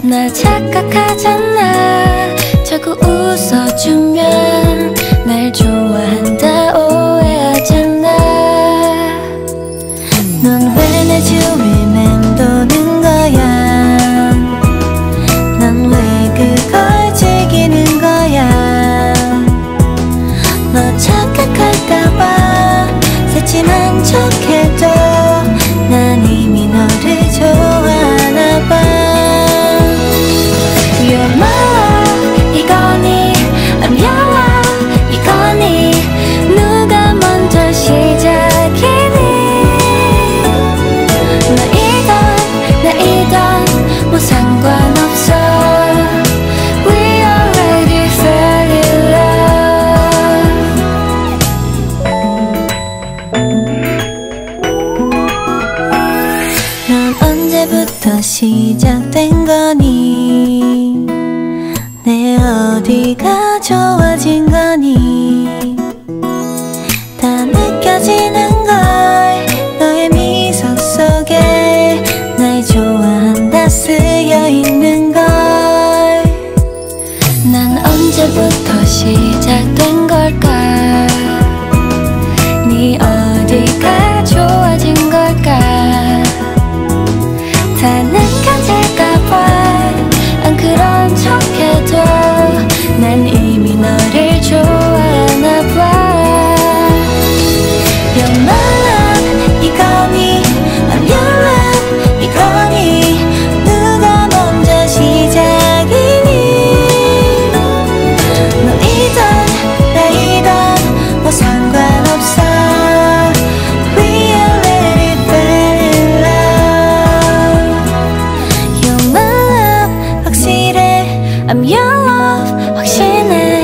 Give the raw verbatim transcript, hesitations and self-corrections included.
날 착각하잖아. 자꾸 웃어주면 날 좋아한다 오해하잖아. 넌 왜 내 주위 맴도는 거야? 난 왜 그걸 즐기는 거야? 너 착각할까봐 새침한 척해도 난 이미 너를 좋아하나봐. You're my love 이거니 I'm your love 이거니 누가 먼저 시작이니? 너이던 나이던 뭐 상관없어. We already fell in love. 넌 언제부터 시작된 거니? 내 어디가 좋아진 거니? 다 느껴지는걸 너의 미소 속에 날 좋아한다 쓰여있는걸. 난 언제부터 시작된 걸까? 네 어디가 좋아진 걸까? 다 느껴질까봐 안 그런 척해도 난 이미 너를 좋아하나봐. You're my love 이거니 I'm your love 이거니 누가 먼저 시작이니? 너이던 나이던 뭐 상관없어. We already fell in love. You're my love 확실해 I'm your love 확신해.